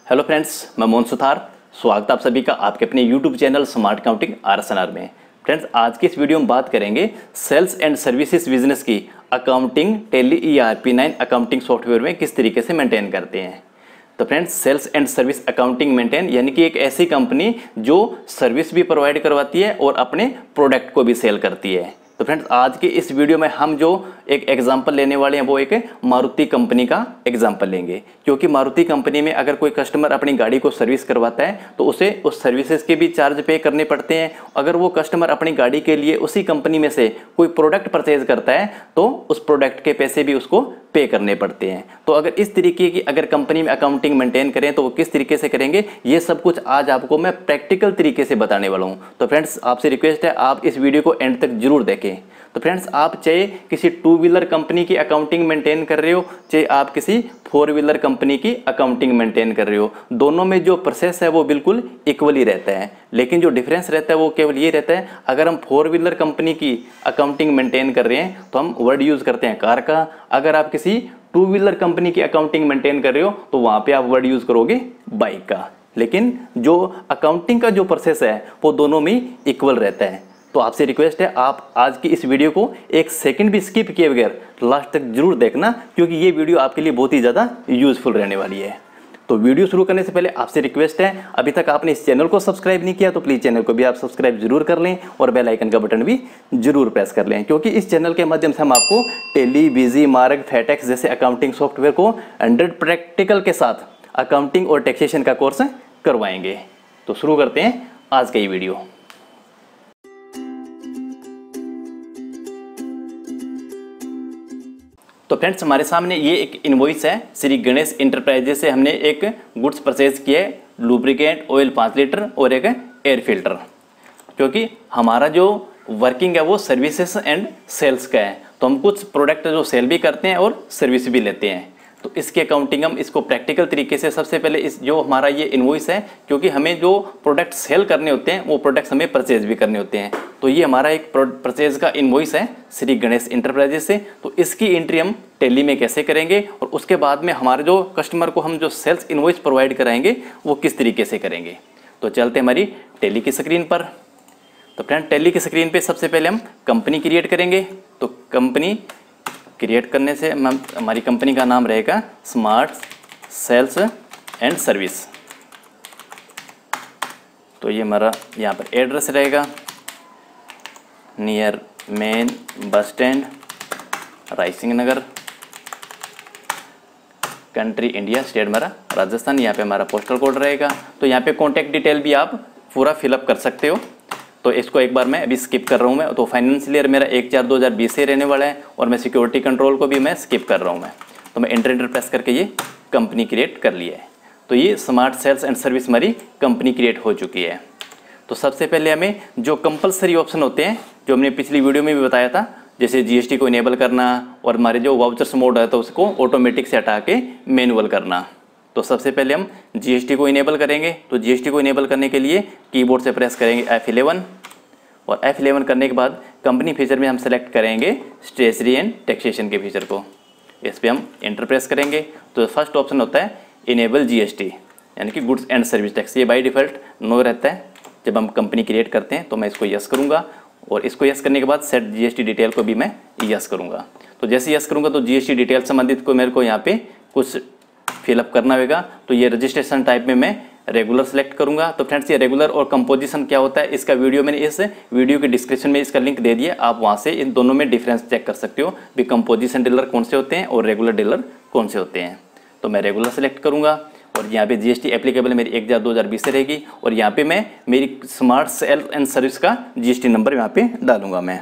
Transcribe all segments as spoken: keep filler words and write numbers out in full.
Hello friends, मैं मोहन सुथार। स्वागत है आप सभी का आपके अपने YouTube channel smart accounting R S N R में। फ्रेंड्स, आज की इस वीडियो में बात करेंगे सेल्स एंड सर्विसेज बिजनेस की accounting Tally E R P nine accounting software में किस तरीके से मेंटेन करते हैं। तो friends, sales and service accounting maintain यानी कि एक ऐसी कंपनी जो सर्विस भी प्रोवाइड करवाती है और अपने प्रोडक्ट को भी सेल करती है। तो फ्रेंड्स, आज के इस वीडियो में हम जो एक एग्जांपल लेने वाले हैं वो एक मारुति कंपनी का एग्जांपल लेंगे, क्योंकि मारुति कंपनी में अगर कोई कस्टमर अपनी गाड़ी को सर्विस करवाता है तो उसे उस सर्विसेज के भी चार्ज पे करने पड़ते हैं। अगर वो कस्टमर अपनी गाड़ी के लिए उसी कंपनी में से कोई प्रोडक्ट परचेज करता है तो उस प्रोडक्ट के पैसे भी उसको पे करने पड़ते हैं। तो अगर इस तरीके की अगर कंपनी में अकाउंटिंग मेंटेन करें तो वो किस तरीके से करेंगे, ये सब कुछ आज आपको मैं प्रैक्टिकल तरीके से बताने वाला हूँ। तो फ्रेंड्स, आपसे रिक्वेस्ट है आप इस वीडियो को एंड तक जरूर देखें। तो फ्रेंड्स, आप चाहे किसी टू व्हीलर कंपनी की अकाउंटिंग मेंटेन कर रहे हो, चाहे आप किसी फोर व्हीलर कंपनी की अकाउंटिंग मेंटेन कर रहे हो, दोनों में जो प्रोसेस है वो बिल्कुल इक्वल ही रहता है। लेकिन जो डिफरेंस रहता है वो केवल ये रहता है, अगर हम फोर व्हीलर कंपनी की अकाउंटिंग मेंटेन कर रहे हैं तो हम वर्ड यूज़ करते हैं कार का। अगर आप किसी टू व्हीलर कंपनी की अकाउंटिंग मेंटेन कर रहे हो तो वहाँ पे आप वर्ड यूज़ करोगे बाइक का। लेकिन जो अकाउंटिंग का जो प्रोसेस है वो दोनों में इक्वल रहता है। तो आपसे रिक्वेस्ट है आप आज की इस वीडियो को एक सेकंड भी स्किप किए बगैर लास्ट तक जरूर देखना, क्योंकि ये वीडियो आपके लिए बहुत ही ज़्यादा यूजफुल रहने वाली है। तो वीडियो शुरू करने से पहले आपसे रिक्वेस्ट है, अभी तक आपने इस चैनल को सब्सक्राइब नहीं किया तो प्लीज़ चैनल को भी आप सब्सक्राइब जरूर कर लें और बेल आइकन का बटन भी जरूर प्रेस कर लें, क्योंकि इस चैनल के माध्यम से हम आपको टेली, बिजी, मार्ग, फेटेक्स जैसे अकाउंटिंग सॉफ्टवेयर को हंड्रेड प्रैक्टिकल के साथ अकाउंटिंग और टैक्सेशन का कोर्स करवाएंगे। तो शुरू करते हैं आज का ये वीडियो। तो फ्रेंड्स, हमारे सामने ये एक इनवॉइस है श्री गणेश इंटरप्राइजेस से। हमने एक गुड्स परचेज किया है, लुब्रिकेंट ऑयल पाँच लीटर और एक एयर फिल्टर, क्योंकि हमारा जो वर्किंग है वो सर्विसेज एंड सेल्स का है। तो हम कुछ प्रोडक्ट जो सेल भी करते हैं और सर्विस भी लेते हैं। तो इसकी अकाउंटिंग हम इसको प्रैक्टिकल तरीके से, सबसे पहले इस जो हमारा ये इनवॉइस है, क्योंकि हमें जो प्रोडक्ट सेल करने होते हैं वो प्रोडक्ट्स हमें परचेज भी करने होते हैं। तो ये हमारा एक परचेज का इनवॉइस है श्री गणेश इंटरप्राइजेस से। तो इसकी एंट्री हम टैली में कैसे करेंगे और उसके बाद में हमारे जो कस्टमर को हम जो सेल्स इनवॉइस प्रोवाइड कराएंगे वो किस तरीके से करेंगे। तो चलते हमारी टैली की स्क्रीन पर। तो फ्रेंड, टैली की स्क्रीन पे सबसे पहले हम कंपनी क्रिएट करेंगे। तो कंपनी क्रिएट करने से हम हमारी कंपनी का नाम रहेगा स्मार्ट सेल्स एंड सर्विस। तो ये हमारा यहाँ पर एड्रेस रहेगा, near main bus stand, Raisingh Nagar, country India, state हमारा राजस्थान। यहाँ पे हमारा पोस्टल कोड रहेगा। तो यहाँ पे कॉन्टैक्ट डिटेल भी आप पूरा फिलअप कर सकते हो। तो इसको एक बार मैं अभी स्किप कर रहा हूँ मैं। तो फाइनेंशियल ईयर मेरा एक चार दो हज़ार बीस से रहने वाला है और मैं सिक्योरिटी कंट्रोल को भी मैं स्किप कर रहा हूँ मैं। तो मैं एंटर एंटर प्रेस करके ये कंपनी क्रिएट कर लिया है। तो ये स्मार्ट सेल्स एंड सर्विस हमारी कंपनी क्रिएट हो चुकी है। तो सबसे पहले हमें जो कंपलसरी ऑप्शन होते हैं, जो हमने पिछली वीडियो में भी बताया था, जैसे जीएसटी को इनेबल करना और हमारे जो वाउचर्स मोड है तो उसको ऑटोमेटिक से हटा के मैनुअल करना। तो सबसे पहले हम जीएसटी को इनेबल करेंगे। तो जीएसटी को इनेबल करने के लिए कीबोर्ड से प्रेस करेंगे एफ इलेवन और एफ इलेवन करने के बाद कंपनी फीचर में हम सेलेक्ट करेंगे स्टेशनरी एंड टैक्सेशन के फीचर को। इस पर हम एंटर प्रेस करेंगे। तो फर्स्ट ऑप्शन होता है इनेबल जीएसटी यानी कि गुड्स एंड सर्विस टैक्स। ये बाय डिफ़ॉल्ट नो रहता है जब हम कंपनी क्रिएट करते हैं। तो मैं इसको यस करूँगा और इसको यस करने के बाद सेट जीएसटी डिटेल को भी मैं यस करूँगा। तो जैसे यस करूँगा तो जीएसटी डिटेल संबंधित को मेरे को यहाँ पे कुछ फिलअप करना होगा। तो ये रजिस्ट्रेशन टाइप में मैं रेगुलर सेलेक्ट करूंगा। तो फ्रेंड्स, ये रेगुलर और कंपोजिशन क्या होता है, इसका वीडियो मैंने इस वीडियो के डिस्क्रिप्शन में इसका लिंक दे दिया। आप वहाँ से इन दोनों में डिफरेंस चेक कर सकते हो भी कंपोजिशन डीलर कौन से होते हैं और रेगुलर डीलर कौन से होते हैं। तो मैं रेगुलर सेलेक्ट करूँगा और यहाँ पे जीएसटी एप्लीकेबल मेरी एक हज़ार दो हज़ार बीस से रहेगी और यहाँ पे मैं मेरी स्मार्ट सेल एंड सर्विस का जीएसटी नंबर यहाँ पे डालूंगा मैं।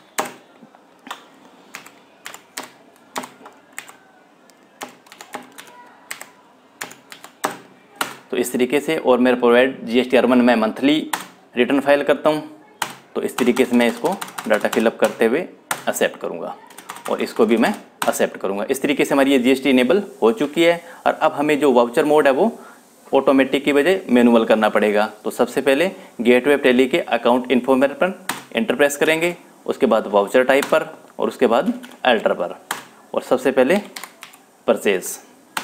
तो इस तरीके से, और मेरा प्रोवाइड जीएसटी अर्बन मैं मंथली रिटर्न फाइल करता हूँ। तो इस तरीके से मैं इसको डाटा फिलअप करते हुए एक्सेप्ट करूँगा और इसको भी मैं एक्सेप्ट करूँगा। इस तरीके से हमारी ये जीएसटी इनेबल हो चुकी है। और अब हमें जो वाउचर मोड है वो ऑटोमेटिक की बजाय मैनुअल करना पड़ेगा। तो सबसे पहले गेटवे टैली के अकाउंट इन्फॉर्मेटर पर एंटर प्रेस करेंगे, उसके बाद वाउचर टाइप पर और उसके बाद अल्टर पर, और सबसे पहले परचेज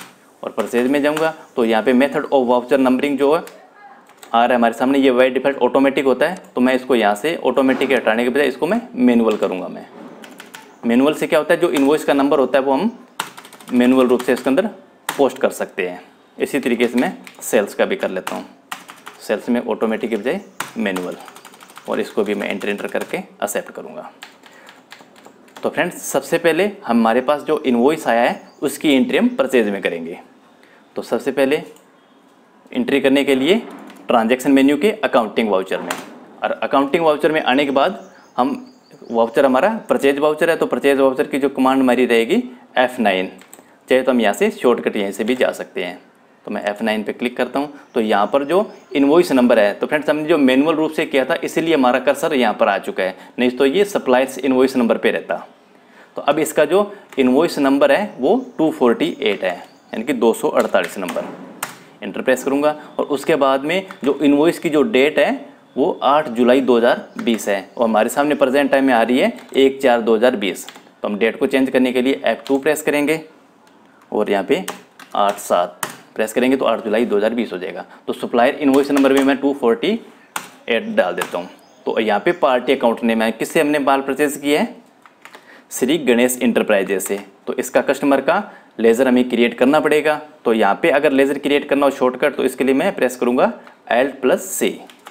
और परचेज में जाऊँगा तो यहाँ पे मेथड ऑफ वाउचर नंबरिंग जो है आ रहा है हमारे सामने, ये बाय डिफ़ॉल्ट ऑटोमेटिक होता है, तो मैं इसको यहाँ से ऑटोमेटिक हटाने के बजाय इसको मैं मैनुअल करूँगा। मैं मैनुअल से क्या होता है, जो इनवॉइस का नंबर होता है वो हम मैनुअल रूप से इसके अंदर पोस्ट कर सकते हैं। इसी तरीके से मैं सेल्स का भी कर लेता हूँ, सेल्स में ऑटोमेटिक के बजाय मैनुअल, और इसको भी मैं एंटर एंटर करके एक्सेप्ट करूँगा। तो फ्रेंड्स सबसे पहले हमारे पास जो इनवॉइस आया है उसकी एंट्री हम परचेज में करेंगे। तो सबसे पहले एंट्री करने के लिए ट्रांजैक्शन मेन्यू के अकाउंटिंग वाउचर में, और अकाउंटिंग वाउचर में आने के बाद हम वाउचर हमारा परचेज वाउचर है, तो परचेज वाउचर की जो कमांड हमारी रहेगी एफ नाइन, चाहे तो हम यहाँ से शॉर्टकट यहीं से भी जा सकते हैं। तो मैं एफ नाइन पे क्लिक करता हूँ, तो यहाँ पर जो इनवॉइस नंबर है, तो फ्रेंड्स हमने जो मैनुअल रूप से किया था इसीलिए हमारा कर्सर यहाँ पर आ चुका है, नहीं तो ये सप्लायर्स इनवॉइस नंबर पे रहता। तो अब इसका जो इनवॉइस नंबर है वो टू फोर्टी एट है, यानी कि दो सौ अड़तालीस नंबर। एंटर प्रेस करूँगा और उसके बाद में जो इनवॉइस की जो डेट है वो आठ जुलाई दो हज़ार बीस है, और हमारे सामने प्रेजेंट टाइम में आ रही है एक चार दो हज़ार बीस। तो हम डेट को चेंज करने के लिए एफ टू प्रेस करेंगे और यहाँ पे आठ सात प्रेस करेंगे तो आठ जुलाई दो हज़ार बीस हो जाएगा। तो सप्लायर इनवॉइस नंबर में मैं टू फोर्टी एट डाल देता हूँ। तो यहाँ पे पार्टी अकाउंट नेम है, किससे हमने माल परचेज किया है, श्री गणेश इंटरप्राइजेज से। तो इसका कस्टमर का लेज़र हमें क्रिएट करना पड़ेगा। तो यहाँ पे अगर लेज़र क्रिएट करना हो शॉर्टकट, तो इसके लिए मैं प्रेस करूँगा alt plus C,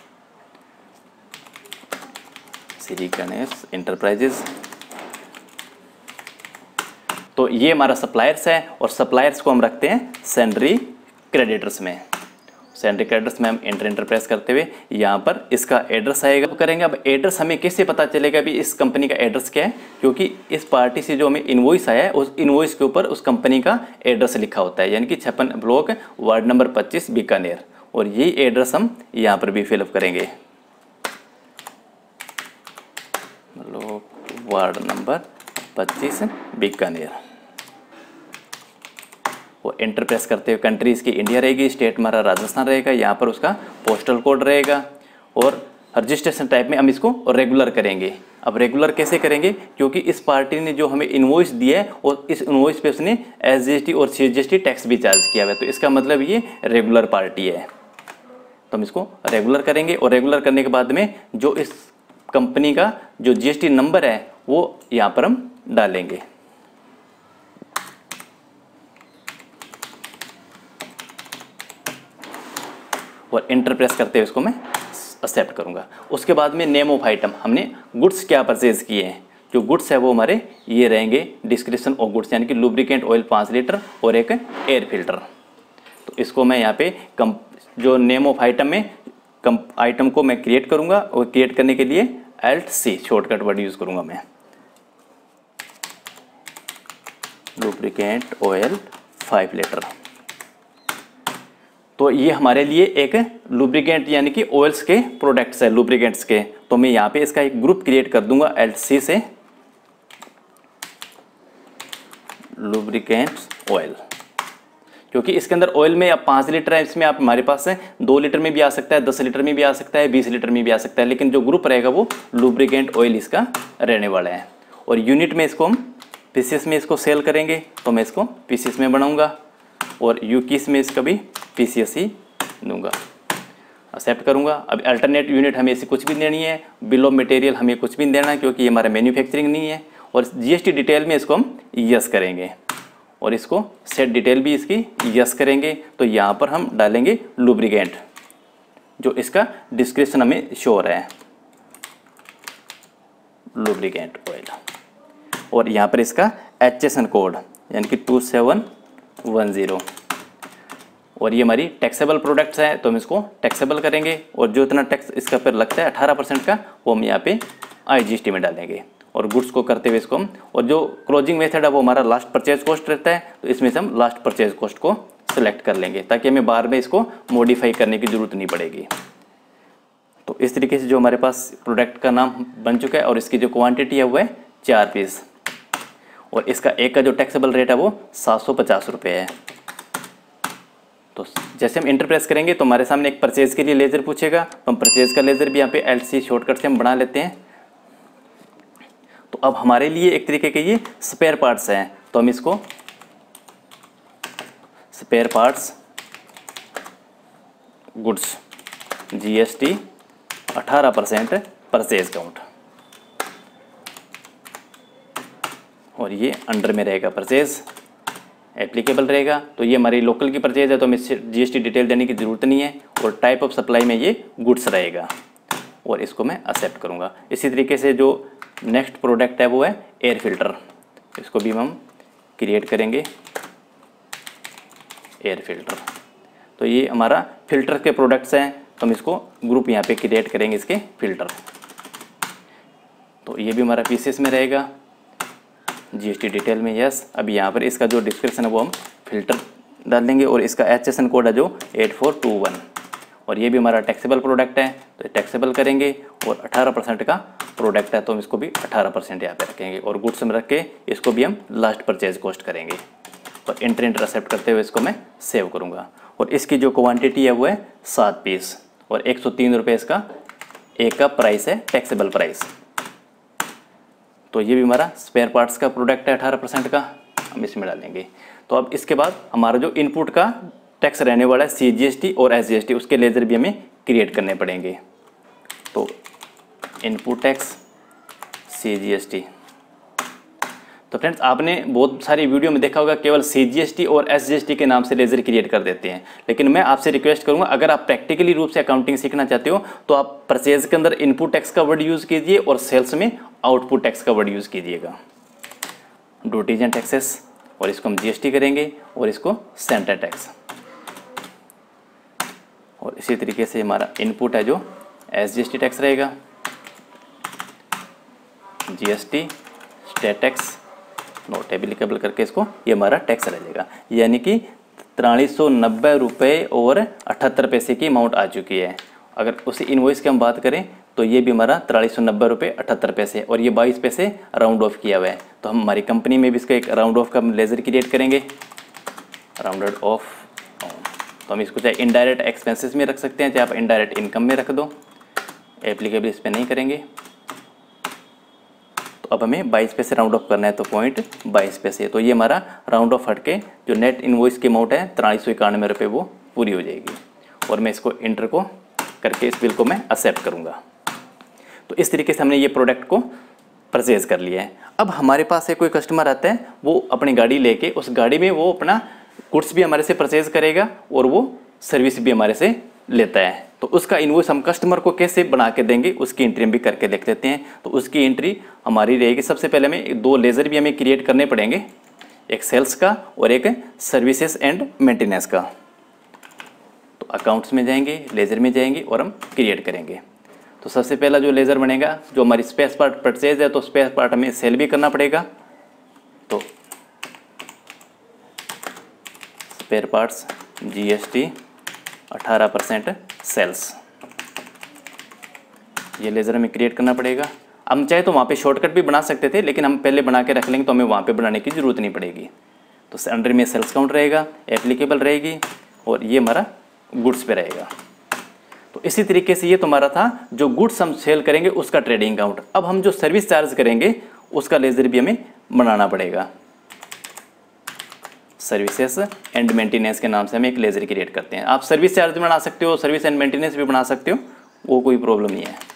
Shri Ganesh enterprises. तो ये हमारा सप्लायर्स है, और सप्लायर्स को हम रखते हैं सेंड्री क्रेडिटर्स में। सेंड्री क्रेडिटर्स में हम एंटर एंटर प्रेस करते हुए यहाँ पर इसका एड्रेस आएगा, करेंगे। अब एड्रेस हमें किससे पता चलेगा भी इस कंपनी का एड्रेस क्या है, क्योंकि इस पार्टी से जो हमें इनवॉइस आया है उस इनवॉइस के ऊपर उस कंपनी का एड्रेस लिखा होता है, यानी कि छप्पन ब्लॉक वार्ड नंबर पच्चीस बीकानेर, और यही एड्रेस हम यहाँ पर भी फिलअप करेंगे, ब्लॉक वार्ड नंबर पच्चीस बीकानेर। और एंटर प्रेस करते हुए कंट्री इसकी इंडिया रहेगी, स्टेट हमारा राजस्थान रहेगा, यहाँ पर उसका पोस्टल कोड रहेगा, और रजिस्ट्रेशन टाइप में हम इसको रेगुलर करेंगे। अब रेगुलर कैसे करेंगे, क्योंकि इस पार्टी ने जो हमें इनवॉइस दिया है और इस इनवॉइस पे उसने एस जी एस टी और C G S T tax भी चार्ज किया हुआ है, तो इसका मतलब ये रेगुलर पार्टी है। तो हम इसको रेगुलर करेंगे, और रेगुलर करने के बाद में जो इस कंपनी का जो जी एस टी नंबर है वो यहाँ पर हम डालेंगे। और एंटर प्रेस करते हुए इसको मैं एक्सेप्ट करूंगा। उसके बाद में नेम ऑफ आइटम, हमने गुड्स क्या परचेज किए हैं, जो गुड्स है वो हमारे ये रहेंगे, डिस्क्रिप्शन ऑफ गुड्स, यानी कि लुब्रिकेंट ऑयल पाँच लीटर और एक एयर फिल्टर। तो इसको मैं यहाँ पे कम जो नेम ऑफ आइटम में कम आइटम को मैं क्रिएट करूंगा, और क्रिएट करने के लिए alt C shortcut word use करूंगा मैं, लुब्रिकेंट ऑयल फाइव लीटर। तो ये हमारे लिए एक लुब्रिकेंट यानी कि ऑयल्स के प्रोडक्ट्स है, लुब्रिकेंट्स के। तो मैं यहाँ पे इसका एक ग्रुप क्रिएट कर दूंगा एल सी से, लुब्रिकेंट्स ऑयल, क्योंकि इसके अंदर ऑयल में अब पाँच लीटर है, इसमें आप हमारे पास है दो लीटर में भी आ सकता है, दस लीटर में भी आ सकता है, बीस लीटर में भी आ सकता है, लेकिन जो ग्रुप रहेगा वो लुब्रिकेंट ऑयल इसका रहने वाला है। और यूनिट में इसको हम पीसीएस में इसको सेल करेंगे, तो मैं इसको पीसीएस में बनाऊंगा, और यूकीस में इसका भी पीसीएस ही दूंगा, एक्सेप्ट करूंगा। अब अल्टरनेट यूनिट हमें इसे कुछ भी देनी है, बिल ऑफ मटेरियल हमें कुछ भी नहीं देना है, क्योंकि ये हमारा मैन्युफैक्चरिंग नहीं है। और जीएसटी डिटेल में इसको हम यस करेंगे, और इसको सेट डिटेल भी इसकी यस करेंगे। तो यहाँ पर हम डालेंगे लुब्रिकेंट, जो इसका डिस्क्रिप्शन हमें शो हो रहा है, लुब्रिकेंट ऑयल, और यहाँ पर इसका एच एस एन कोड यानी कि टू सेवन वन ज़ीरो। और ये हमारी टैक्सेबल प्रोडक्ट्स है, तो हम इसको टैक्सेबल करेंगे, और जो इतना टैक्स इसका पर लगता है अठारह परसेंट का, वो हम यहाँ पे आईजीएसटी में डालेंगे। और गुड्स को करते हुए इसको हम, और जो क्लोजिंग मेथड है वो हमारा लास्ट परचेज कॉस्ट रहता है, तो इसमें से हम लास्ट परचेज कॉस्ट को सिलेक्ट कर लेंगे, ताकि हमें बार में इसको मॉडिफाई करने की ज़रूरत नहीं पड़ेगी। तो इस तरीके से जो हमारे पास प्रोडक्ट का नाम बन चुका है, और इसकी जो क्वान्टिटी है वो है चार पीस, और इसका एक का जो टैक्सेबल रेट है वो सात सौ पचास रुपये है। तो जैसे हम इंटर प्रेस करेंगे तो हमारे सामने एक परचेज के लिए लेज़र पूछेगा, तो हम परचेज का लेज़र भी यहाँ पे एल सी शॉर्टकट से हम बना लेते हैं। तो अब हमारे लिए एक तरीके के ये स्पेयर पार्ट्स हैं, तो हम इसको स्पेयर पार्ट्स गुड्स जीएसटी अठारह परसेंट परचेज काउंट, और ये अंडर में रहेगा परचेज एप्लीकेबल रहेगा। तो ये हमारी लोकल की परचेज है तो हमें जीएसटी डिटेल देने की ज़रूरत नहीं है, और टाइप ऑफ सप्लाई में ये गुड्स रहेगा, और इसको मैं एक्सेप्ट करूँगा। इसी तरीके से जो नेक्स्ट प्रोडक्ट है वो है एयर फिल्टर, इसको भी हम क्रिएट करेंगे एयर फिल्टर। तो ये हमारा फिल्टर के प्रोडक्ट्स हैं, तो हम इसको ग्रुप यहाँ पे क्रिएट करेंगे इसके फिल्टर। तो ये भी हमारा पीसीएस में रहेगा, जीएसटी डिटेल में यस। अब यहाँ पर इसका जो डिस्क्रिप्शन है वो हम फिल्टर डाल देंगे, और इसका एचएसएन कोड है जो एट फोर टू वन, और ये भी हमारा टैक्सेबल प्रोडक्ट है तो टैक्सेबल करेंगे, और अठारह परसेंट का प्रोडक्ट है तो हम इसको भी अठारह परसेंट यहाँ पे रखेंगे, और गुड्स में रख के इसको भी हम लास्ट परचेज कॉस्ट करेंगे, और इंटर इंटर एक्सेप्ट करते हुए इसको मैं सेव करूँगा। और इसकी जो क्वांटिटी है वो है सात पीस, और एक सौ तीन रुपये इसका एक का प्राइस है, टैक्सेबल प्राइस। तो ये भी हमारा स्पेयर पार्ट्स का प्रोडक्ट है अठारह परसेंट का, हम इसमें डालेंगे। तो अब इसके बाद हमारा जो इनपुट का टैक्स रहने वाला है सी जी एस टी और एस जी एस टी, उसके लेजर भी हमें क्रिएट करने पड़ेंगे। तो input tax C G S T, तो फ्रेंड्स आपने बहुत सारी वीडियो में देखा होगा केवल सी जी एस टी और एस जी एस टी के नाम से लेजर क्रिएट कर देते हैं, लेकिन मैं आपसे रिक्वेस्ट करूंगा अगर आप प्रैक्टिकली रूप से अकाउंटिंग सीखना चाहते हो तो आप परचेज के अंदर इनपुट टैक्स का वर्ड यूज़ कीजिए, और सेल्स में आउटपुट टैक्स का वर्ड यूज़ कीजिएगा, ड्यूटीज एंड टैक्सेस, और इसको हम जीएसटी करेंगे, और इसको सेंटर टैक्स। और इसी तरीके से हमारा इनपुट है जो S G S T tax रहेगा, GST, state tax, not applicable करके इसको ये हमारा टैक्स रहेगा। यानी कि तिरालीस सौ नब्बे रुपये और अठहत्तर पैसे की अमाउंट आ चुकी है। अगर उसी इनवॉइस की हम बात करें तो ये भी हमारा तिरालीस सौ नब्बे रुपये अठहत्तर पैसे, और ये बाईस पैसे राउंड ऑफ किया हुआ है। तो हम हमारी कंपनी में भी इसका एक राउंड ऑफ का लेजर क्रिएट करेंगे, राउंडेड ऑफ। तो हम इसको चाहे इनडायरेक्ट एक्सपेंसेस में रख सकते हैं, चाहे आप इनडायरेक्ट इनकम में रख दो, एप्लीकेबल इस पर नहीं करेंगे। तो अब हमें बाईस पैसे राउंड ऑफ करना है, तो पॉइंट बाईस पैसे। तो ये हमारा राउंड ऑफ हट के जो नेट इनवॉइस की अमाउंट है तिरालीस सौ इक्यानवे रुपये वो पूरी हो जाएगी, और मैं इसको इंटर को करके इस बिल को मैं एक्सेप्ट करूँगा। तो इस तरीके से हमने ये प्रोडक्ट को परचेज कर लिया है। अब हमारे पास एक कोई कस्टमर आता है, वो अपनी गाड़ी लेके उस गाड़ी में वो अपना गुड्स भी हमारे से परचेज करेगा और वो सर्विस भी हमारे से लेता है। तो उसका इनवॉइस हम कस्टमर को कैसे बना के देंगे उसकी एंट्री हम भी करके देख लेते हैं। तो उसकी एंट्री हमारी रहेगी, सबसे पहले हमें दो लेजर भी हमें क्रिएट करने पड़ेंगे, एक सेल्स का और एक सर्विसेज एंड मेंटेनेंस का। तो अकाउंट्स में जाएंगे, लेजर में जाएंगे और हम क्रिएट करेंगे। तो सबसे पहला जो लेजर बनेगा जो हमारी स्पेस पार्ट परचेज है, तो स्पेस पार्ट हमें सेल भी करना पड़ेगा। तो स्पेयर पार्ट्स जीएसटी अठारह परसेंट सेल्स, ये लेज़र हमें क्रिएट करना पड़ेगा। हम चाहे तो वहाँ पे शॉर्टकट भी बना सकते थे, लेकिन हम पहले बना के रख लेंगे तो हमें वहाँ पे बनाने की ज़रूरत नहीं पड़ेगी। तो अंडर में सेल्स काउंट रहेगा, एप्लीकेबल रहेगी, और ये हमारा गुड्स पे रहेगा। तो इसी तरीके से ये तुम्हारा था जो गुड्स हम सेल करेंगे उसका ट्रेडिंग काउंट। अब हम जो सर्विस चार्ज करेंगे उसका लेज़र भी हमें बनाना पड़ेगा। सर्विसेज एंड मेंटेनेंस के नाम से हम एक लेजर क्रिएट करते हैं। आप सर्विस चार्ज भी बना सकते हो, सर्विस एंड मेंटेनेंस भी बना सकते हो, वो कोई प्रॉब्लम नहीं है।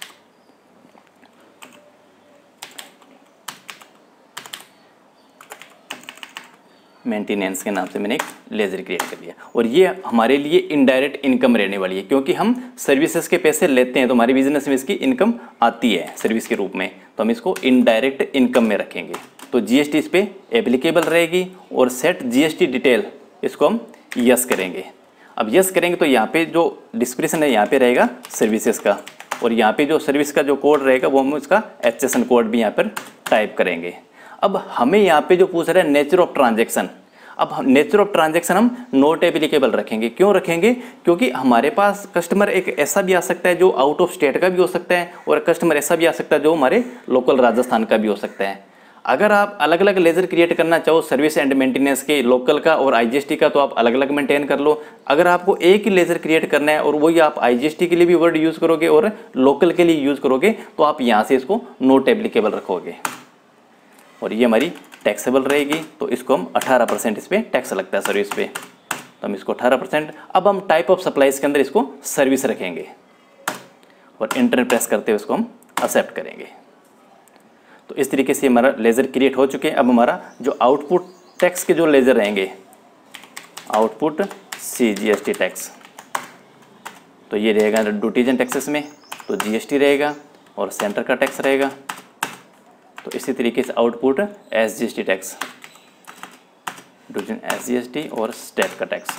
मेंटेनेंस के नाम से मैंने एक लेजर क्रिएट कर लिया, और ये हमारे लिए इनडायरेक्ट इनकम रहने वाली है, क्योंकि हम सर्विसेज के पैसे लेते हैं तो हमारे बिजनेस में इसकी इनकम आती है सर्विस के रूप में, तो हम इसको इनडायरेक्ट इनकम में रखेंगे। तो जीएसटी इस पे एप्लीकेबल रहेगी, और सेट जीएसटी डिटेल इसको हम यस करेंगे। अब यस करेंगे तो यहाँ पे जो डिस्क्रिप्शन है यहाँ पे रहेगा सर्विसेज का, और यहाँ पे जो सर्विस का जो कोड रहेगा वो हम उसका एचएसएन कोड भी यहाँ पर टाइप करेंगे। अब हमें यहाँ पे जो पूछ रहा है नेचर ऑफ ट्रांजैक्शन, अब नेचर ऑफ ट्रांजैक्शन हम नॉट एप्लीकेबल रखेंगे। क्यों रखेंगे? क्योंकि हमारे पास कस्टमर एक ऐसा भी आ सकता है जो आउट ऑफ स्टेट का भी हो सकता है, और कस्टमर ऐसा भी आ सकता है जो हमारे लोकल राजस्थान का भी हो सकता है। अगर आप अलग अलग लेजर क्रिएट करना चाहो सर्विस एंड मेंटेनेंस के, लोकल का और आईजीएसटी का, तो आप अलग अलग मेंटेन कर लो। अगर आपको एक ही लेजर क्रिएट करना है और वही आप आईजीएसटी के लिए भी वर्ड यूज़ करोगे और लोकल के लिए यूज़ करोगे, तो आप यहाँ से इसको नॉट एप्लीकेबल रखोगे, और ये हमारी टैक्सेबल रहेगी। तो इसको हम अठारह परसेंट इस पर टैक्स लगता है सर्विस पे। तो हम इसको अठारह परसेंट। अब हम टाइप ऑफ सप्लाईज के अंदर इसको सर्विस रखेंगे और इंटर प्रेस करते हुए इसको हम एक्सेप्ट करेंगे। तो इस तरीके से हमारा लेज़र क्रिएट हो चुके हैं। अब हमारा जो आउटपुट टैक्स के जो लेज़र रहेंगे, output C G S T tax, तो ये रहेगा ड्यूटीजन टैक्सेस में, तो जी एस टी रहेगा और सेंटर का टैक्स रहेगा। तो इसी तरीके से output S G S T tax, ड्यूटीजन एस जी एस टी और स्टेट का टैक्स।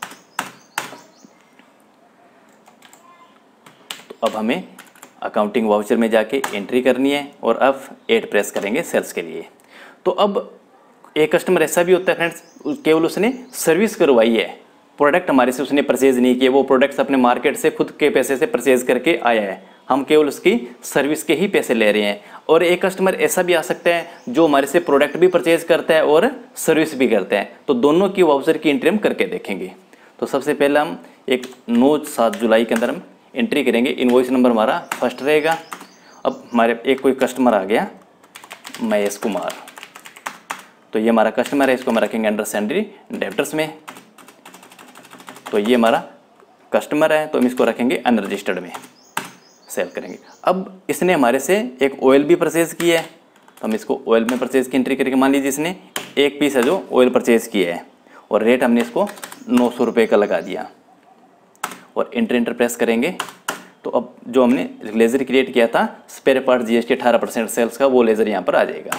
तो अब हमें अकाउंटिंग वाउचर में जाके एंट्री करनी है और अब एड प्रेस करेंगे सेल्स के लिए। तो अब एक कस्टमर ऐसा भी होता है फ्रेंड्स, केवल उसने सर्विस करवाई है, प्रोडक्ट हमारे से उसने परचेज नहीं किए, वो प्रोडक्ट्स अपने मार्केट से खुद के पैसे से परचेज करके आया है, हम केवल उसकी सर्विस के ही पैसे ले रहे हैं। और एक कस्टमर ऐसा भी आ सकता है जो हमारे से प्रोडक्ट भी परचेज करता है और सर्विस भी करता है। तो दोनों की वाउचर की एंट्री हम करके देखेंगे। तो सबसे पहले हम एक नौ सात जुलाई के अंदर हम एंट्री करेंगे। इनवॉइस नंबर हमारा फर्स्ट रहेगा। अब हमारे एक कोई कस्टमर आ गया महेश कुमार, तो ये हमारा कस्टमर है, इसको हम रखेंगे अंडर सैलरी डेब्टर्स में। तो ये हमारा कस्टमर है, तो हम इसको रखेंगे अनरजिस्टर्ड में, सेल करेंगे। अब इसने हमारे से एक ऑयल भी परचेज़ किया है, तो हम इसको ऑयल में परचेज़ की एंट्री करके, मान लीजिए इसने एक पीस है जो ऑयल परचेज़ किया है और रेट हमने इसको नौ सौ रुपये का लगा दिया और एंटर एंटर प्रेस करेंगे। तो अब जो हमने लेज़र क्रिएट किया था स्पेयर पार्ट जीएसटी अठारह परसेंट सेल्स का, वो लेज़र यहाँ पर आ जाएगा।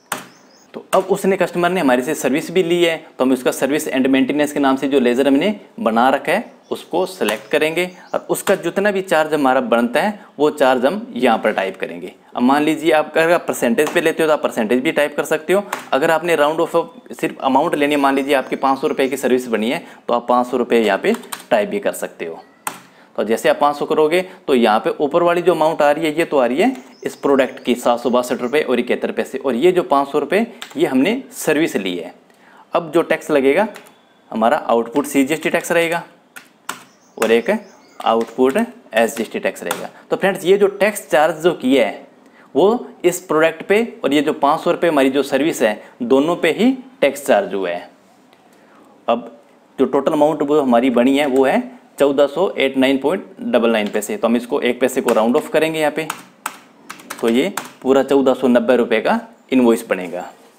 तो अब उसने कस्टमर ने हमारे से सर्विस भी ली है, तो हम उसका सर्विस एंड मेंटेनेंस के नाम से जो लेज़र हमने बना रखा है उसको सेलेक्ट करेंगे और उसका जितना भी चार्ज हमारा बनता है वो चार्ज हम यहाँ पर टाइप करेंगे। अब मान लीजिए आप अगर आप परसेंटेज पे लेते हो तो आप परसेंटेज भी टाइप कर सकते हो। अगर आपने राउंड ऑफ सिर्फ अमाउंट लेनी है, मान लीजिए आपकी पाँच सौ रुपये की सर्विस बनी है, तो आप पाँच सौ रुपये यहाँ पे टाइप भी कर सकते हो। तो जैसे आप पाँच सौ करोगे तो यहाँ पे ऊपर वाली जो अमाउंट आ रही है ये तो आ रही है इस प्रोडक्ट की सात सौ बासठ रुपये और इकहत्तर पैसे, और ये जो पाँच सौ रुपये ये हमने सर्विस ली है। अब जो टैक्स लगेगा हमारा output C G S T tax रहेगा और एक output S G S T tax रहेगा। तो फ्रेंड्स ये जो टैक्स चार्ज जो किया है वो इस प्रोडक्ट पे और ये जो पाँच सौ रुपये हमारी जो सर्विस है दोनों पे ही टैक्स चार्ज हुआ है। अब जो टोटल अमाउंट वो हमारी बनी है वो है चौदह सौ eight nine point double nine पैसे। तो हम इसको एक पैसे को राउंड ऑफ करेंगे यहाँ पे, तो ये पूरा चौदह सौ नब्बे रुपये का इनवॉइस बनेगा।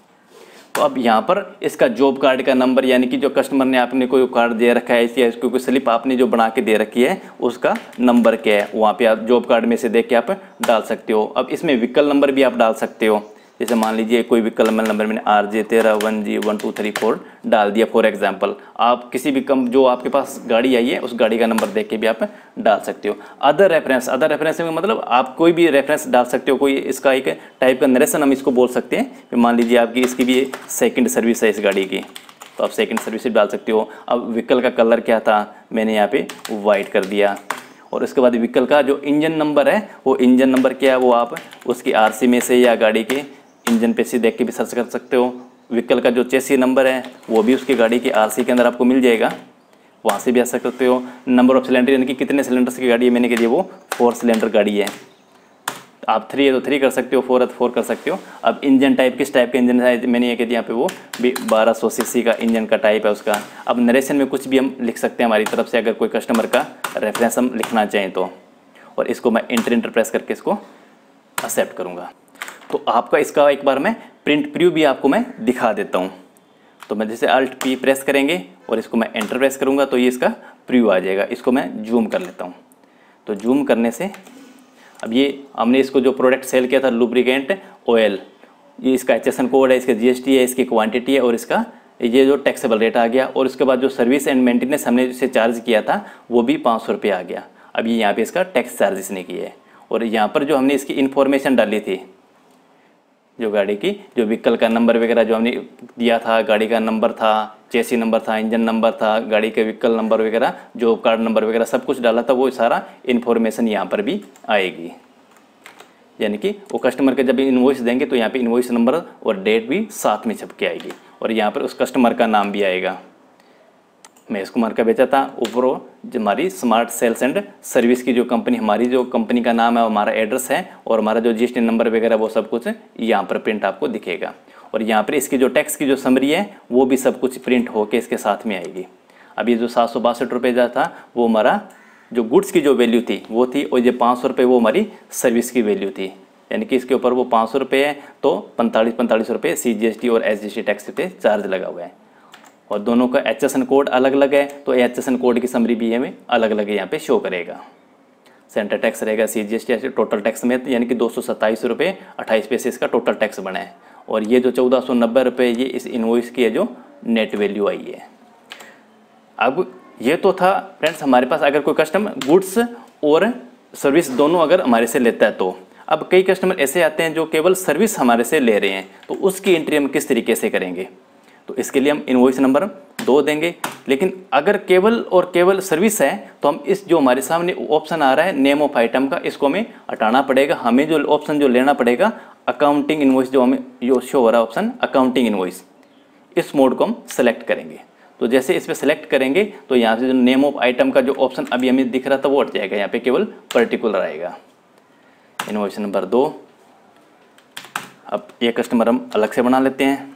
तो अब यहाँ पर इसका जॉब कार्ड का नंबर, यानी कि जो कस्टमर ने आपने कोई कार्ड दे रखा है या इसको कोई स्लिप आपने जो बना के दे रखी है उसका नंबर क्या है, वहाँ पे आप जॉब कार्ड में से देख के आप डाल सकते हो। अब इसमें व्हीकल नंबर भी आप डाल सकते हो, जैसे मान लीजिए कोई व्हीकल नंबर मैंने आर जे तेरह one G one two three four डाल दिया फॉर एग्जांपल। आप किसी भी कम जो आपके पास गाड़ी आई है उस गाड़ी का नंबर देख के भी आप डाल सकते हो। अदर रेफरेंस, अदर रेफरेंस में मतलब आप कोई भी रेफरेंस डाल सकते हो, कोई इसका एक टाइप का नरेशन हम इसको बोल सकते हैं। मान लीजिए आपकी इसकी भी सेकेंड सर्विस है इस गाड़ी की, तो आप सेकेंड सर्विस डाल सकते हो। अब व्हीकल का कलर क्या था, मैंने यहाँ पे वाइट कर दिया। और उसके बाद व्हीकल का जो इंजन नंबर है वो इंजन नंबर क्या है वो आप उसकी आरसी में से या गाड़ी के इंजन पे से देख के भी सर्च कर सकते हो। व्हीकल का जो चेसी नंबर है वो भी उसकी गाड़ी की आरसी के अंदर आपको मिल जाएगा, वहाँ से भी आ सकते हो। नंबर ऑफ सिलेंडर यानी कि कितने सिलेंडर्स की गाड़ी है, मैंने कह दिया वो फोर सिलेंडर गाड़ी है। आप थ्री है तो थ्री कर सकते हो, फोर है तो फोर कर सकते हो। अब इंजन टाइप किस टाइप का इंजन है, मैंने ये कह दिया यहाँ पे वो भी बारह सौ सीसी का इंजन का टाइप है उसका। अब नरेशन में कुछ भी हम लिख सकते हैं हमारी तरफ से, अगर कोई कस्टमर का रेफरेंस हम लिखना चाहें तो। और इसको मैं इंटर इंटर प्रेस करके इसको एक्सेप्ट करूँगा। तो आपका इसका एक बार मैं प्रिंट प्रीव्यू भी आपको मैं दिखा देता हूँ। तो मैं जैसे अल्ट पी प्रेस करेंगे और इसको मैं एंटर प्रेस करूँगा तो ये इसका प्रीव्यू आ जाएगा। इसको मैं जूम कर लेता हूँ। तो जूम करने से अब ये हमने इसको जो प्रोडक्ट सेल किया था लुब्रिकेंट ऑयल, ये इसका एच एस एन कोड है, इसका जी एस टी है, इसकी क्वांटिटी है और इसका ये जो टैक्सेबल रेट आ गया। और उसके बाद जो सर्विस एंड मेंटेनेंस हमने इसे चार्ज किया था वो भी पाँच सौ रुपये आ गया। अब ये यहाँ पे इसका टैक्स चार्ज इसने किया है। और यहाँ पर जो हमने इसकी इन्फॉर्मेशन डाली थी, जो गाड़ी की जो व्हीकल का नंबर वगैरह जो हमने दिया था, गाड़ी का नंबर था, चेसी नंबर था, इंजन नंबर था, गाड़ी के व्हीकल नंबर वगैरह, जॉब कार्ड नंबर वगैरह सब कुछ डाला था, वो सारा इन्फॉर्मेशन यहाँ पर भी आएगी। यानी कि वो कस्टमर के जब इनवॉइस देंगे तो यहाँ पे इनवॉइस नंबर और डेट भी साथ में छप के आएगी और यहाँ पर उस कस्टमर का नाम भी आएगा। महेश कुमार का बेचा था। ऊपर जो हमारी स्मार्ट सेल्स एंड सर्विस की जो कंपनी, हमारी जो कंपनी का नाम है, हमारा एड्रेस है और हमारा जो जीएसटी नंबर वगैरह वो सब कुछ यहाँ पर प्रिंट आपको दिखेगा। और यहाँ पर इसकी जो टैक्स की जो समरी है वो भी सब कुछ प्रिंट होके इसके साथ में आएगी। अब ये जो सात सौ बासठ रुपये जो था वो हमारा जो गुड्स की जो वैल्यू थी वो थी, और ये पाँच सौ रुपये वो हमारी सर्विस की वैल्यू थी। यानी कि इसके ऊपर वो पाँच सौ रुपये है तो पैंतालीस पैंतालीस रुपये सी जी एस टी और S G S T tax पे चार्ज लगा हुआ है। और दोनों का एच एस एन कोड अलग अलग है, तो एच एस एन कोड की समरी भी हमें अलग अलग यहाँ पे शो करेगा। सेंटर टैक्स रहेगा C G S T total tax में, यानी कि दो सौ सत्ताईस रुपये अट्ठाईस पैसे इसका टोटल टैक्स बना है। और ये जो चौदह सौ नब्बे रुपये ये इस इनवॉइस की है जो नेट वैल्यू आई है। अब ये तो था फ्रेंड्स हमारे पास अगर कोई कस्टमर गुड्स और सर्विस दोनों अगर हमारे से लेता है तो। अब कई कस्टमर ऐसे आते हैं जो केवल सर्विस हमारे से ले रहे हैं, तो उसकी एंट्री हम किस तरीके से करेंगे? तो इसके लिए हम इनवॉइस नंबर दो देंगे। लेकिन अगर केवल और केवल सर्विस है तो हम इस जो हमारे सामने ऑप्शन आ रहा है नेम ऑफ आइटम का, इसको हमें हटाना पड़ेगा। हमें जो ऑप्शन जो लेना पड़ेगा अकाउंटिंग इनवॉइस, जो हमें जो शो हो रहा है ऑप्शन अकाउंटिंग इनवॉइस, इस मोड को हम सेलेक्ट करेंगे। तो जैसे इस पर सेलेक्ट करेंगे तो यहाँ से जो नेम ऑफ आइटम का जो ऑप्शन अभी हमें दिख रहा था वो हट जाएगा, यहाँ पे केवल पर्टिकुलर आएगा। इनवॉइस नंबर दो। अब ये कस्टमर हम अलग से बना लेते हैं।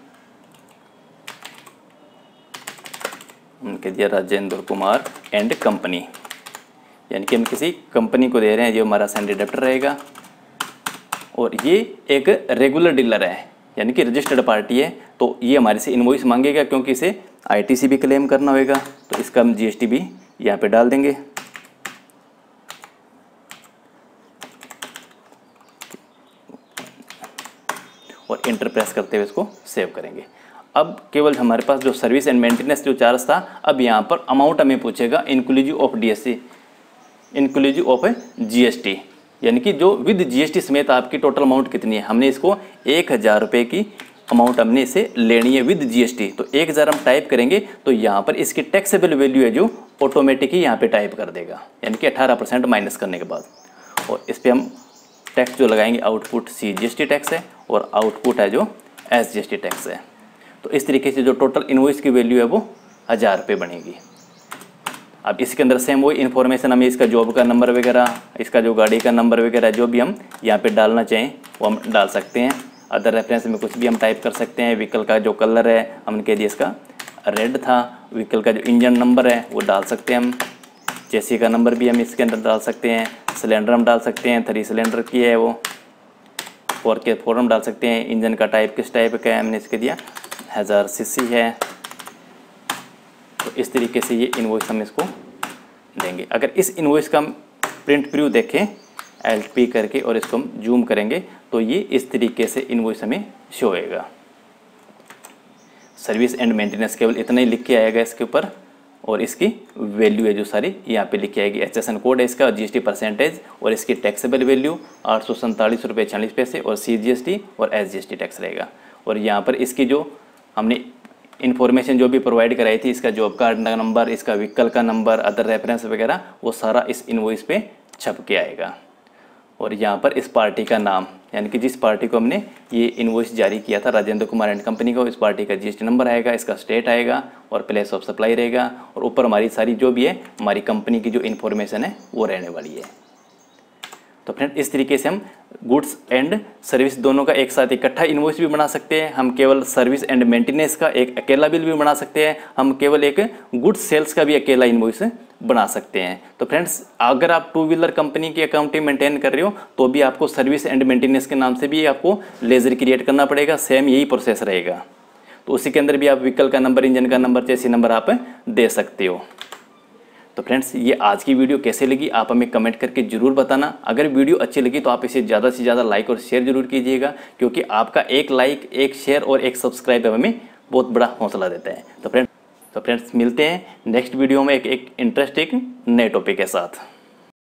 उनके दिया राजेंद्र कुमार एंड कंपनी, यानी कि हम किसी कंपनी को दे रहे हैं, जो हमारा सैंडी डेप्टर रहेगा। और ये एक रेगुलर डीलर है, यानी कि रजिस्टर्ड पार्टी है, तो ये हमारे से इनवॉइस मांगेगा क्योंकि इसे आई टी सी भी क्लेम करना होगा। तो इसका हम जी एस टी भी यहाँ पे डाल देंगे। और इंटर प्रेस करते हुए इसको सेव करेंगे। अब केवल हमारे पास जो सर्विस एंड मेंटेनेंस जो चार्ज था, अब यहाँ पर अमाउंट हमें पूछेगा inclusive of D S C, inclusive of G S T, यानी कि जो विद जी एस टी समेत आपकी टोटल अमाउंट कितनी है। हमने इसको एक हज़ार रुपये की अमाउंट हमने इसे लेनी है विद जी एस टी। तो एक हज़ार हम टाइप करेंगे तो यहाँ पर इसकी टैक्सेबल वैल्यू है जो ऑटोमेटिक ही यहाँ पे टाइप कर देगा, यानी कि अठारह परसेंट माइनस करने के बाद। और इस पर हम टैक्स जो लगाएंगे output C G S T tax है और आउटपुट है जो S G S T tax है। तो इस तरीके से जो टोटल इनवॉइस की वैल्यू है वो हज़ार रुपये बनेगी। अब इसके अंदर सेम वही इन्फॉर्मेशन हमें इसका जॉब का नंबर वगैरह, इसका जो गाड़ी का नंबर वगैरह जो भी हम यहाँ पे डालना चाहें वो हम डाल सकते हैं। अदर रेफरेंस में कुछ भी हम टाइप कर सकते हैं। व्हीकल का जो कलर है हमने कह दिया इसका रेड था। व्हीकल का जो इंजन नंबर है वो डाल सकते हैं हम। चेसी का नंबर भी हम इसके अंदर डाल सकते हैं। सिलेंडर हम डाल सकते हैं, थ्री सिलेंडर की है वो। फोर के फोर हम डाल सकते हैं। इंजन का टाइप किस टाइप का है हमने इसके दिया हज़ार सीसी है। तो इस तरीके से ये इनवॉइस हम इसको देंगे। अगर इस इनवॉइस का हम प्रिंट प्रीव्यू देखें एल पी करके और इसको हम जूम करेंगे तो ये इस तरीके से इनवॉइस हमें शो होएगा। सर्विस एंड मेंटेनेंस केवल इतना ही लिख के आएगा इसके ऊपर, और इसकी वैल्यू है जो सारी यहाँ पे लिखी आएगी। एच एस एन कोड है इसका, जी एस टी परसेंटेज और इसकी टैक्सेबल वैल्यू आठ सौ सैंतालीस रुपये चालीस पैसे और सी जी एस टी और S G S T tax रहेगा। और यहाँ पर इसकी जो हमने इन्फॉर्मेशन जो भी प्रोवाइड कराई थी, इसका जॉब कार्ड नंबर, इसका व्हीकल का नंबर, अदर रेफरेंस वगैरह, वो सारा इस इनवॉइस पे छप के आएगा। और यहाँ पर इस पार्टी का नाम, यानी कि जिस पार्टी को हमने ये इनवॉइस जारी किया था राजेंद्र कुमार एंड कंपनी को, इस पार्टी का जी एस टी नंबर आएगा, इसका स्टेट आएगा और प्लेस ऑफ सप्लाई रहेगा। और ऊपर हमारी सारी जो भी है हमारी कंपनी की जो इन्फॉर्मेशन है वो रहने वाली है। तो फ्रेंड इस तरीके से हम गुड्स एंड सर्विस दोनों का एक साथ इकट्ठा इनवॉइस भी बना सकते हैं। हम केवल सर्विस एंड मेंटेनेंस का एक अकेला बिल भी बना सकते हैं। हम केवल एक गुड्स सेल्स का भी अकेला इनवॉइस बना सकते हैं। तो फ्रेंड्स अगर आप टू व्हीलर कंपनी की अकाउंटिंग मेंटेन कर रहे हो तो भी आपको सर्विस एंड मेंटेनेंस के नाम से भी आपको लेजर क्रिएट करना पड़ेगा। सेम यही प्रोसेस रहेगा। तो उसी के अंदर भी आप व्हीकल का नंबर, इंजन का नंबर, चेसी नंबर आप दे सकते हो। तो फ्रेंड्स ये आज की वीडियो कैसे लगी आप हमें कमेंट करके जरूर बताना। अगर वीडियो अच्छी लगी तो आप इसे ज़्यादा से ज़्यादा लाइक और शेयर जरूर कीजिएगा, क्योंकि आपका एक लाइक, एक शेयर और एक सब्सक्राइब हमें बहुत बड़ा हौसला देता है। तो फ्रेंड्स तो फ्रेंड्स मिलते हैं नेक्स्ट वीडियो में एक एक इंटरेस्टिंग नए टॉपिक के साथ।